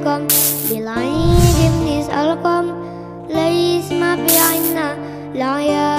عليكم بالعيد نسألكم ليس ما في عنا لا يا